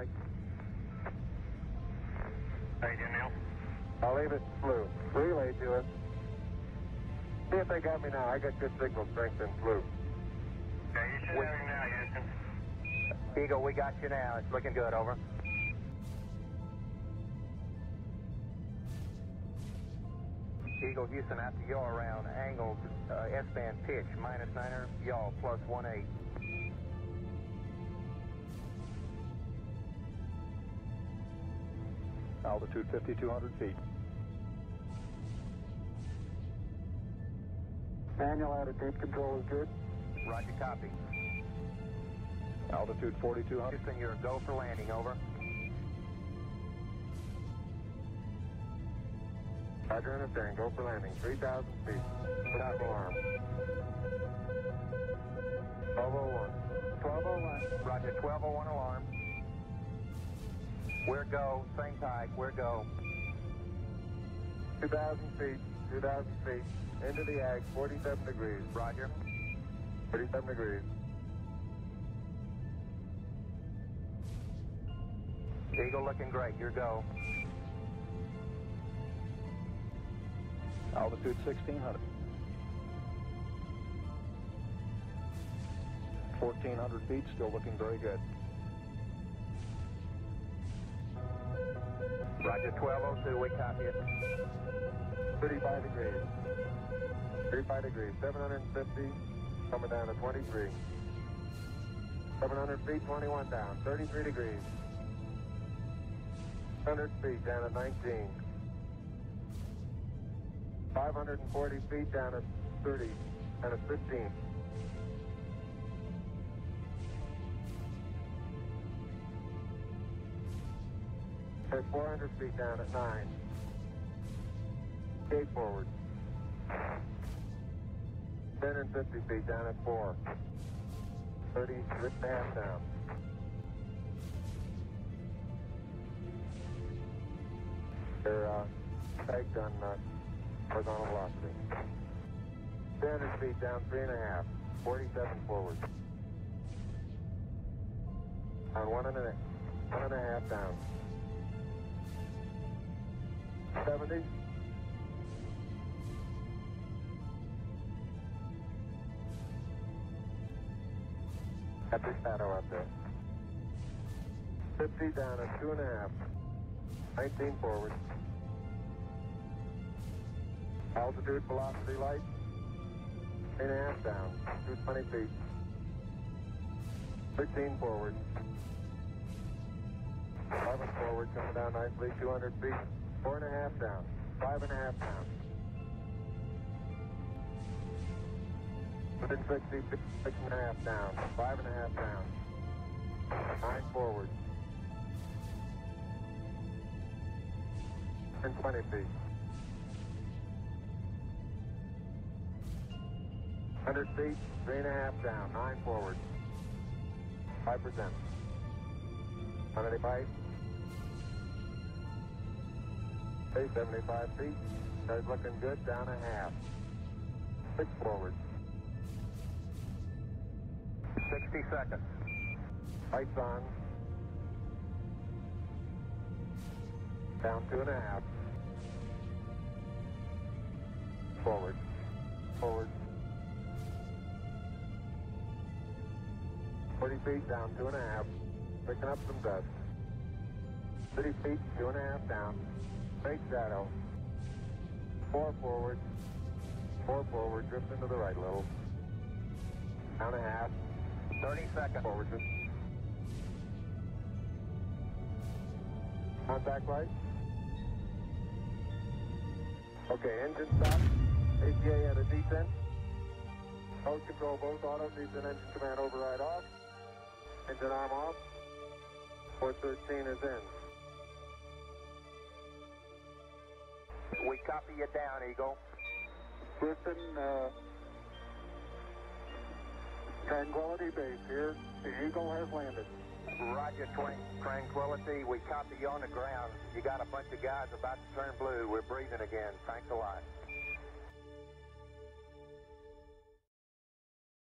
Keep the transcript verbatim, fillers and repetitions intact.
Mike. How you doing, Neil? I'll leave it blue. Relay to us. See if they got me now. I got good signal strength in blue. Okay, you should have him now, Houston. Eagle, we got you now. It's looking good, over. Eagle, Houston, after yaw around, angled uh, S-band pitch, minus niner, yaw, plus one eight. Altitude fifty-two hundred feet. Manual out of tape control is good. Roger, copy. Altitude forty-two hundred. Houston, you're a go for landing, over. Roger, understand. Go for landing. three thousand feet. Stop alarm. twelve oh one. twelve oh one. Roger, twelve oh one alarm. We're go. Same type. We're go. two thousand feet. two thousand feet. Into the ag. forty-seven degrees. Roger. forty-seven degrees. Eagle looking great. You're go. Altitude sixteen hundred. fourteen hundred feet, still looking very good. Roger, twelve oh two, we copy it. thirty-five degrees. thirty-five degrees. seven hundred fifty. Coming down to twenty-three. seven hundred feet, twenty-one down. thirty-three degrees. one hundred feet down at nineteen. five hundred forty feet down at thirty. And at fifteen. At four hundred feet down at nine. Gate forward. ten and fifty feet down at four. thirty, rip and a half down. They're uh, pegged on uh, horizontal velocity. ten hundred feet down, three and a half. forty-seven forward. On one and a, one and a half down. seventy. Got the shadow up there. fifty down at two and a half. nineteen forward. Altitude, velocity, light. Eight and a half down. two hundred twenty feet. thirteen forward. eleven forward, coming down nicely. two hundred feet. Four and a half down. Five and a half down. one hundred sixty feet. Six and a half down. Five and a half down. Nine forward. And twenty feet. one hundred feet. Three and a half down. Nine forward. Five percent. one eighty-five. Okay, seventy-five feet. Car's looking good. Down a half. Six forward. sixty seconds. Lights on. Down two and a half. Forward. Forward. forty feet down two and a half. Picking up some dust. thirty feet, two and a half down. Straight shadow. Four forward. Four forward. Drift into the right a little. Down a half. thirty seconds. Forward. Just. Contact light. Okay, engine stop. A P A at a descent. Mode control both autos. Descent engine command override off. Engine arm off. four thirteen is in. We copy you down, Eagle. Houston, uh, Tranquility Base here. The Eagle has landed. Roger, Tranquility. We copy you on the ground. You got a bunch of guys about to turn blue. We're breathing again. Thanks a lot.